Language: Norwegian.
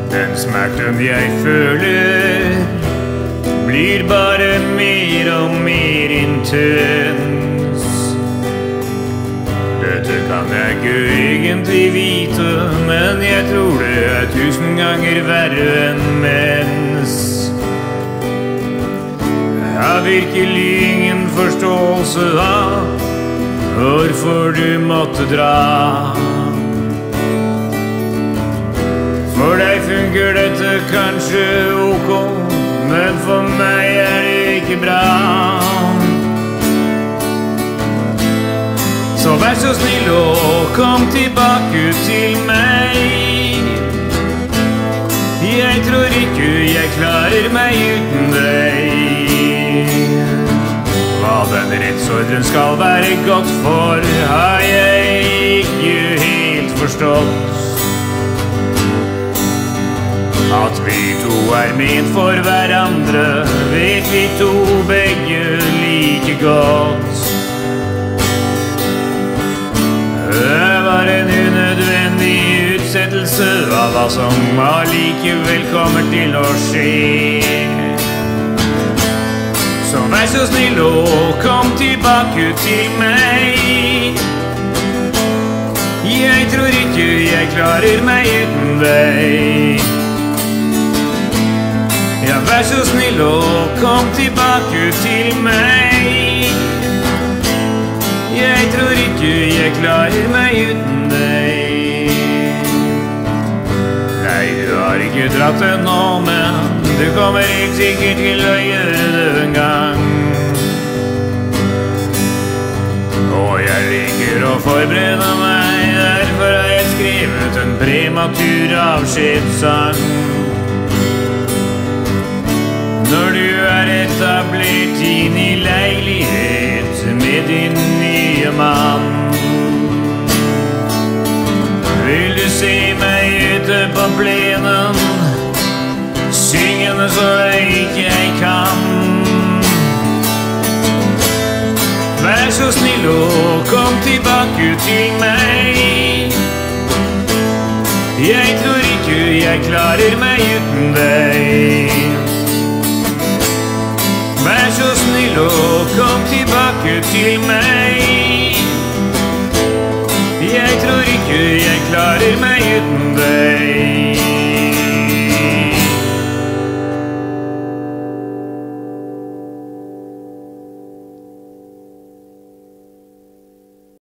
Den smerten jeg føler blir bare mer og mer intens. Dette kan jeg ikke egentlig vite, men jeg tror det er 1000 ganger verre enn mens. Jeg har virkelig ingen forståelse av hvorfor du måtte dra. For deg funker dette kanskje ok, men for meg er det ikke bra. Så vær så snill og kom tilbake til meg. Jeg tror ikke jeg klarer meg uten deg. Hva den rettsordren skal være godt for, har jeg ikke helt forstått. At vi to er ment for hverandre, vet vi to begge like godt. Det var en unødvendig utsettelse av hva som allikevel kommer til å skje. Så vær så snill og kom tilbake til meg. Jeg tror ikke jeg klarer meg uten deg. Ja, vær så snill og kom tilbake til meg. Jeg tror ikke jeg klarer meg uten deg. Nei, du har ikke dratt ennå, men du kommer helt sikkert til å gjøre det en gang. Og jeg liker å forberede meg, derfor har jeg skrevet en prematur avskjedssang. Når du er etablert inn i leilighet med din nye mann, vil du se meg ute på plenen, syngende så høyt jeg kan. Vær så snill og kom tilbake til meg. Jeg tror ikke jeg klarer meg uten deg. Vær så snill og kom tilbake til meg. Jeg tror ikke jeg klarer meg uten deg.